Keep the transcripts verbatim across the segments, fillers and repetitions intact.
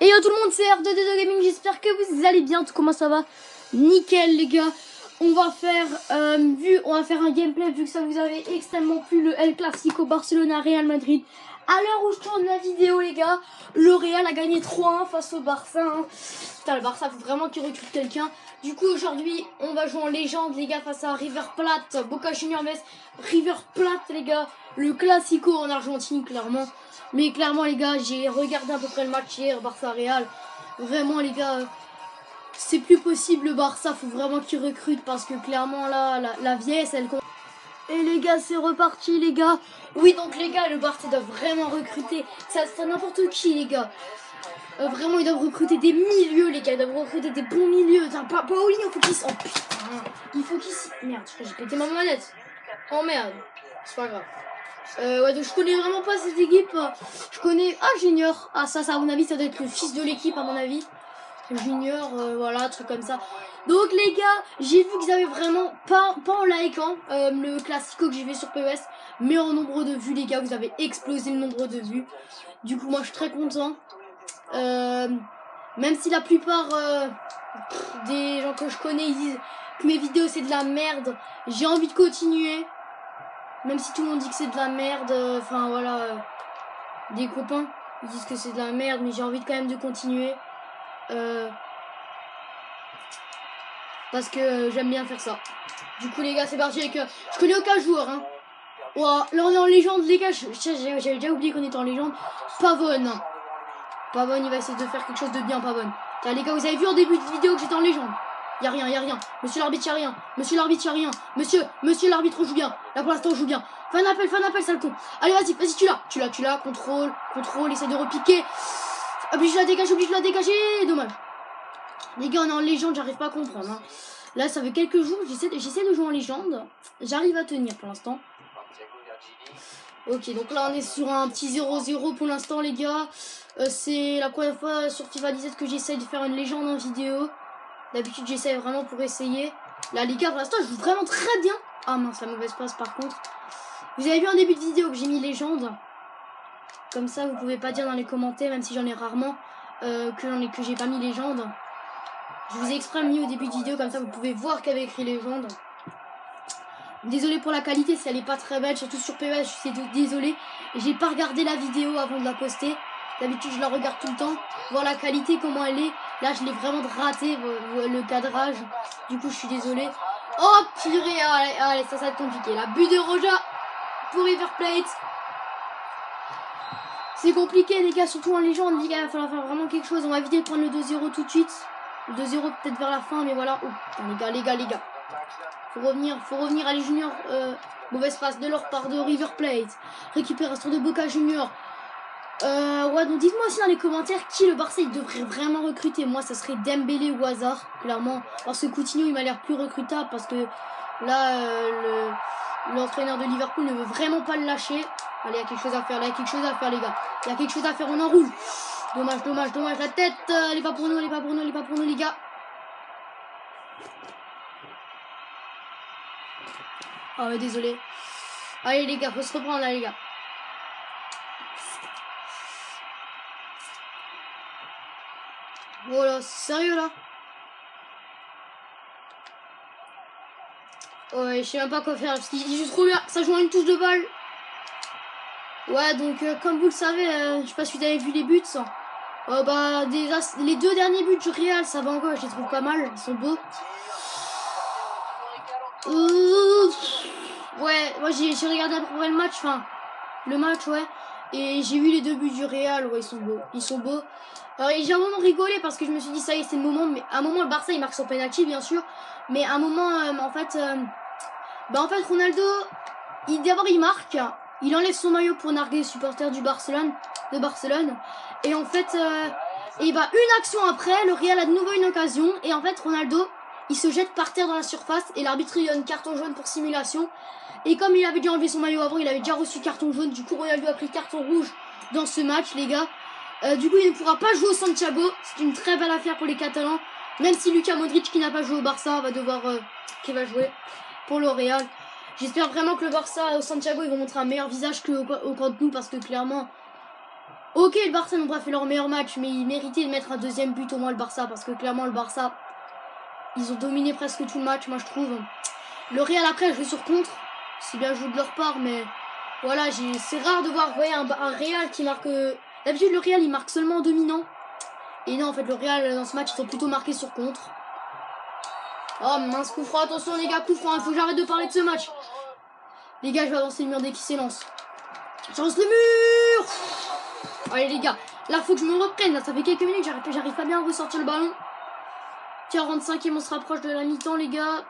Et yo tout le monde, c'est R deux D deux Gaming, j'espère que vous allez bien. Comment ça va? Nickel les gars. On va faire euh, vu, on va faire un gameplay vu que ça vous avait extrêmement plu, le El Clasico Barcelona Real Madrid. À l'heure où je tourne la vidéo les gars, le Real a gagné trois un face au Barça. Hein. Putain, le Barça faut vraiment qu'il recrute quelqu'un. Du coup aujourd'hui on va jouer en légende les gars face à River Plate, Boca Juniors vs River Plate les gars. Le Clasico en Argentine clairement. Mais clairement les gars, j'ai regardé à peu près le match hier, Barça-Real. Vraiment les gars, c'est plus possible le Barça, faut vraiment qu'ils recrutent parce que clairement là, la, la vieillesse elle... Et les gars, c'est reparti les gars. Oui donc les gars, le Barça doit vraiment recruter. Ça, ça n'importe qui les gars. Euh, vraiment ils doivent recruter des milieux les gars, ils doivent recruter des bons milieux. Pas, pas Paulinho, faut qu'il... Oh putain, il faut qu'il... Merde, j'ai pété ma manette. Oh merde, c'est pas grave. Euh, ouais, donc je connais vraiment pas cette équipe. Je connais... Ah, Junior. Ah, ça, ça, à mon avis, ça doit être le fils de l'équipe, à mon avis. Junior, euh, voilà, truc comme ça. Donc, les gars, j'ai vu qu'ils avaient vraiment, pas, pas en likant euh, le Clasico que j'ai fait sur P E S, mais en nombre de vues, les gars, vous avez explosé le nombre de vues. Du coup, moi, je suis très content. Euh, même si la plupart euh, pff, des gens que je connais, ils disent que mes vidéos, c'est de la merde, j'ai envie de continuer. Même si tout le monde dit que c'est de la merde, enfin euh, voilà, euh, des copains, ils disent que c'est de la merde, mais j'ai envie de, quand même de continuer. Euh, parce que euh, j'aime bien faire ça. Du coup les gars, c'est parti avec... Euh, je connais aucun joueur, hein. Wow, là on est en légende, les gars, j'avais déjà oublié qu'on était en légende. Pavone. Pavone, il va essayer de faire quelque chose de bien, Pavone. Tiens les gars, vous avez vu en début de vidéo que j'étais en légende? Y'a rien, y'a rien. Monsieur l'arbitre, y'a rien. Monsieur l'arbitre, y'a rien. Monsieur, monsieur l'arbitre joue bien. Là pour l'instant, on joue bien. Fin d'appel, fin d'appel, sale con. Allez, vas-y, vas-y, tu l'as. Tu l'as, tu l'as. Contrôle, contrôle, essaie de repiquer. Oblige de la dégager, oblige de la dégager. Dommage. Les gars, on est en légende, j'arrive pas à comprendre. Hein. Là, ça fait quelques jours, j'essaie de, j'essaie de jouer en légende. J'arrive à tenir pour l'instant. Ok, donc là, on est sur un petit zéro zéro pour l'instant, les gars. Euh, C'est la première fois sur FIFA dix-sept que j'essaye de faire une légende en vidéo. D'habitude j'essaie vraiment pour essayer. Là les gars pour l'instant je joue vraiment très bien. Ah mince, la mauvaise passe par contre. Vous avez vu en début de vidéo que j'ai mis légende. Comme ça vous pouvez pas dire dans les commentaires, même si j'en ai rarement, euh, que j'en ai que j'ai pas mis légende. Je vous ai exprès mis au début de vidéo, comme ça vous pouvez voir qu'il y avait écrit légende. Désolé pour la qualité si elle est pas très belle, surtout sur P E S, je suis désolé. J'ai pas regardé la vidéo avant de la poster. D'habitude je la regarde tout le temps, voir la qualité comment elle est. Là je l'ai vraiment raté le cadrage. Du coup je suis désolé. Oh purée, allez, allez ça, ça va être compliqué. La but de Roja pour River Plate. C'est compliqué les gars, surtout en légende les gars, il va falloir faire vraiment quelque chose. On va éviter de prendre le deux zéro tout de suite. Le deux zéro peut-être vers la fin, mais voilà. Oh putain les gars, les gars, les gars. Faut revenir, faut revenir à les juniors. Euh, mauvaise passe de leur part de River Plate. Récupération de Boca Juniors. Euh, ouais, donc dites-moi aussi dans les commentaires qui le Barça il devrait vraiment recruter. Moi ça serait Dembélé ou Hazard, clairement. Parce que Coutinho il m'a l'air plus recrutable parce que là euh, l'entraîneur de Liverpool ne veut vraiment pas le lâcher. Allez, il y a quelque chose à faire, là il y a quelque chose à faire les gars. Il y a quelque chose à faire, on enroule. Dommage, dommage, dommage, la tête, euh, elle est pas pour nous, elle est pas pour nous, elle est pas pour nous les gars. Ah ouais, désolé. Allez les gars, faut se reprendre là les gars. Voilà, sérieux là? Ouais, je sais même pas quoi faire parce qu'il joue trop bien. Ça joue à une touche de balle. Ouais, donc euh, comme vous le savez, euh, je sais pas si vous avez vu les buts. Euh, bah, des, les deux derniers buts du Real, ça va encore, je les trouve pas mal. Ils sont beaux. Euh, ouais, moi j'ai regardé à peu près le match, enfin, le match, ouais. Et j'ai vu les deux buts du Real, ouais, ils sont beaux. Ils sont beaux. Alors j'ai un moment rigolé parce que je me suis dit ça y est c'est le moment, mais à un moment le Barça il marque son penalty bien sûr, mais à un moment euh, en fait euh, bah en fait Ronaldo il d'abord il marque, il enlève son maillot pour narguer les supporters du Barcelone de Barcelone et en fait euh, et bah une action après le Real a de nouveau une occasion et en fait Ronaldo il se jette par terre dans la surface et l'arbitre lui donne carton jaune pour simulation et comme il avait déjà enlevé son maillot avant il avait déjà reçu carton jaune, du coup Ronaldo a pris carton rouge dans ce match les gars. Euh, du coup il ne pourra pas jouer au Santiago. C'est une très belle affaire pour les Catalans. Même si Luka Modric qui n'a pas joué au Barça va devoir euh, qui va jouer pour le Real. J'espère vraiment que le Barça au Santiago ils vont montrer un meilleur visage que au, au Camp Nou parce que clairement Ok, le Barça n'ont pas fait leur meilleur match, mais ils méritaient de mettre un deuxième but au moins le Barça, parce que clairement le Barça, ils ont dominé presque tout le match, moi je trouve. Le Real après a joué sur contre, c'est bien joué de leur part, mais voilà, c'est rare de voir, vous voyez, un, un Real qui marque... Euh, d'habitude le Real il marque seulement en dominant, et non en fait le Real dans ce match ils ont plutôt marqué sur contre. Oh mince, coup franc, attention les gars, coup franc, il faut que j'arrête de parler de ce match. Les gars, je vais avancer le mur dès qu'il s'élance. J'avance le mur. Allez les gars, là faut que je me reprenne, là ça fait quelques minutes, j'arrive pas bien à ressortir le ballon. quarante-cinquième, on se rapproche de la mi-temps les gars.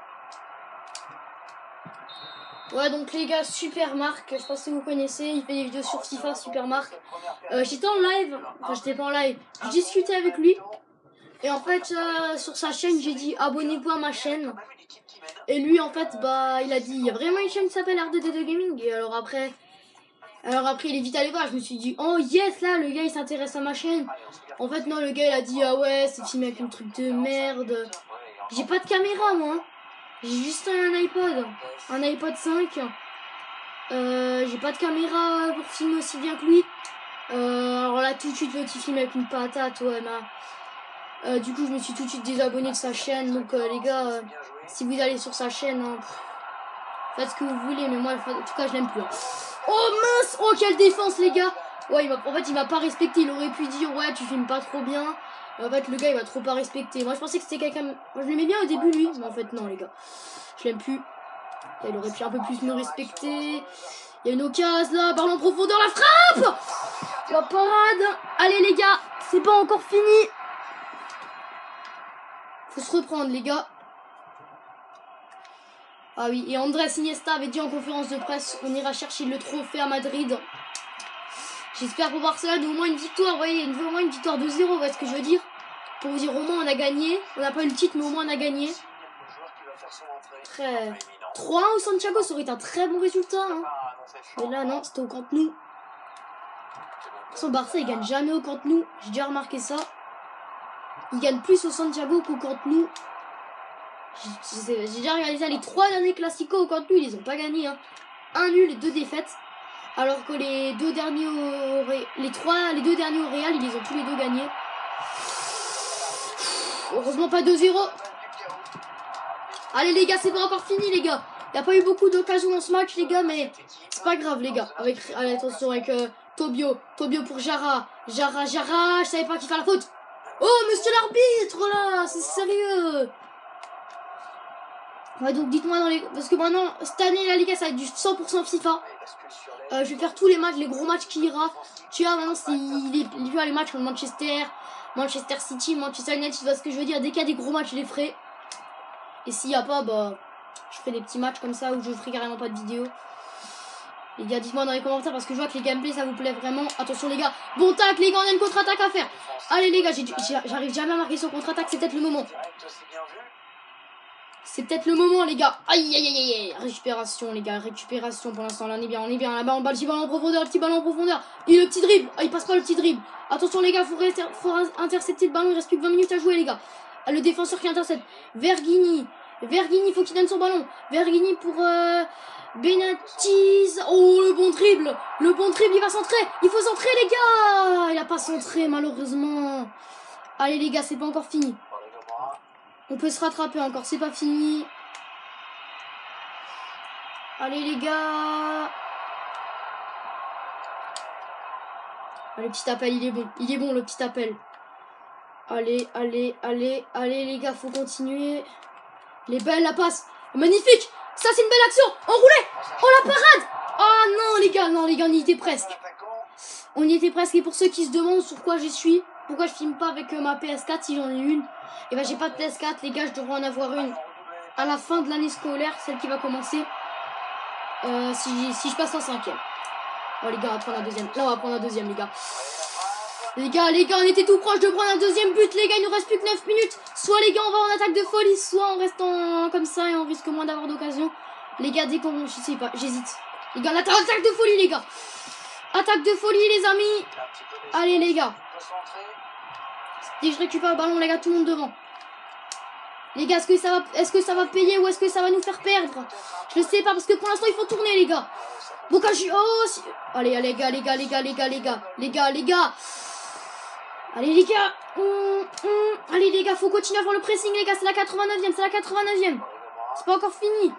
Ouais donc les gars, Super Marc, je sais pas si vous connaissez, il fait des vidéos sur FIFA, Super Marc. Euh, j'étais en live, enfin j'étais pas en live, je discutais avec lui. Et en fait euh, sur sa chaîne j'ai dit abonnez-vous à ma chaîne. Et lui en fait bah il a dit il y a vraiment une chaîne qui s'appelle R deux D deux Gaming. Et alors après alors après il est vite allé voir, je me suis dit oh yes là le gars il s'intéresse à ma chaîne. En fait non, le gars il a dit ah ouais c'est filmé avec un truc de merde. J'ai pas de caméra moi, j'ai juste un iPod, un iPod cinq. euh, J'ai pas de caméra pour filmer aussi bien que lui. euh, Alors là tout de suite l'autre il filme avec une patate. Ouais ma... Euh, du coup je me suis tout de suite désabonné de sa chaîne. Donc euh, les gars euh, si vous allez sur sa chaîne hein, faites ce que vous voulez, mais moi en tout cas je l'aime plus hein. Oh mince, oh quelle défense les gars. Ouais il en fait il m'a pas respecté, il aurait pu dire ouais tu filmes pas trop bien. En fait le gars il m'a trop pas respecté. Moi je pensais que c'était quelqu'un, moi je l'aimais bien au début lui, mais en fait non les gars, je l'aime plus. Il aurait pu un peu plus me respecter. Il y a une occasion là, ballon en profondeur, la frappe, la parade. Allez les gars, c'est pas encore fini. Faut se reprendre les gars. Ah oui, et Andrés Iniesta avait dit en conférence de presse on ira chercher le trophée à Madrid. J'espère pour Barcelone au moins une victoire, vous voyez, au moins une victoire de zéro, vous voyez ce que je veux dire. Pour vous dire au moins on a gagné. On n'a pas eu le titre mais au moins on a gagné. Très... trois un au Santiago, ça aurait été un très bon résultat hein. Mais là non, c'était au Camp Nou. Son Barça il gagne jamais au Camp Nou, j'ai déjà remarqué ça. Il gagne plus au Santiago qu'au Camp Nou. J'ai déjà regardé ça, les trois derniers classicos au Camp Nou, ils ont pas gagné hein. Un nul et deux défaites. Alors que les deux derniers au Ré... les trois, les deux derniers au Real, ils les ont tous les deux gagnés. Heureusement pas deux zéro. Allez les gars, c'est pas encore fini les gars. Il n'y a pas eu beaucoup d'occasions dans ce match les gars, mais c'est pas grave les gars. Avec allez, attention avec euh, Tobio, Tobio pour Jara, Jara, Jara, je savais pas qui fait la faute. Oh monsieur l'arbitre là, c'est sérieux. Ouais donc dites-moi dans les... Parce que maintenant, cette année la Liga ça va être du cent pour cent FIFA. Euh, je vais faire tous les matchs, les gros matchs qui ira. Tu vois maintenant c'est les, les, les matchs comme Manchester, Manchester City, Manchester United, tu vois ce que je veux dire. Dès qu'il y a des gros matchs je les ferai. Et s'il n'y a pas, bah je ferai des petits matchs comme ça où je ferai carrément pas de vidéo. Les gars dites-moi dans les commentaires parce que je vois que les gameplays ça vous plaît vraiment. Attention les gars, bon tac les gars, on a une contre-attaque à faire. Allez les gars, j'arrive jamais à marquer sur contre-attaque, c'est peut-être le moment. C'est peut-être le moment les gars. Aïe aïe aïe aïe. Récupération les gars, récupération pour l'instant. Là on est bien, on est bien. Là-bas on bat le petit ballon en profondeur, le petit ballon en profondeur. Et le petit dribble. Ah il passe pas le petit dribble. Attention les gars, faut, faut intercepter le ballon. Il reste plus que vingt minutes à jouer les gars. Ah, le défenseur qui intercepte. Verguini. Verguini, faut qu'il donne son ballon. Verguini pour euh, Benatiz. Oh le bon dribble. Le bon dribble, il va centrer. Il faut centrer les gars. Il a pas centré malheureusement. Allez les gars, c'est pas encore fini. On peut se rattraper encore, c'est pas fini. Allez les gars. Ah, le petit appel, il est bon. Il est bon le petit appel. Allez, allez, allez, allez les gars, faut continuer. Les belles, la passe. Magnifique. Ça c'est une belle action. Enroulé. Oh la parade. Oh non les gars, non les gars, on y était presque. On y était presque. Et pour ceux qui se demandent sur quoi je suis, pourquoi je filme pas avec euh, ma P S quatre si j'en ai une. Et ben j'ai pas de P S quatre les gars, je devrais en avoir une à la fin de l'année scolaire, celle qui va commencer euh, si, si je passe en cinquième. Oh les gars, on va prendre un deuxième. Là on va prendre un deuxième les gars. Les gars, les gars, on était tout proche de prendre un deuxième but les gars, il nous reste plus que neuf minutes. Soit les gars on va en attaque de folie, soit on reste en comme ça et on risque moins d'avoir d'occasion. Les gars, dès qu'on... Je sais pas, j'hésite. Les gars, on attend attaque de folie les gars. Attaque de folie les amis. Allez les gars. Dès que je récupère le ballon les gars, tout le monde devant. Les gars, est-ce que ça va, est-ce que ça va payer ou est-ce que ça va nous faire perdre? Je ne sais pas parce que pour l'instant il faut tourner les gars. Bokashi. Oh, si... Allez, allez, les gars, les gars, les gars, les gars, les gars, les gars, les gars. Allez, les gars. Hum, hum. Allez, les gars, faut continuer à faire le pressing, les gars. C'est la quatre-vingt-neuvième, c'est la quatre-vingt-neuvième. C'est pas encore fini.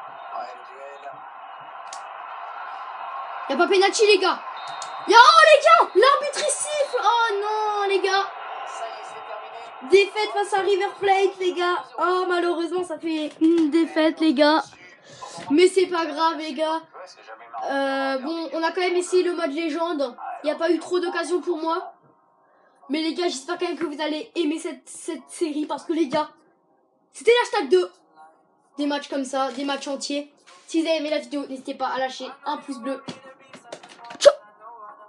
Y'a pas penalty, les gars. Y'a, oh, les gars, l'arbitre il siffle. Oh non, les gars. Défaite face à River Plate, les gars. Oh, malheureusement, ça fait une défaite, les gars. Mais c'est pas grave, les gars. Euh, bon, on a quand même essayé le mode légende. Il n'y a pas eu trop d'occasions pour moi. Mais les gars, j'espère quand même que vous allez aimer cette, cette série. Parce que les gars, c'était l'hashtag deux. Des matchs comme ça, des matchs entiers. Si vous avez aimé la vidéo, n'hésitez pas à lâcher un pouce bleu.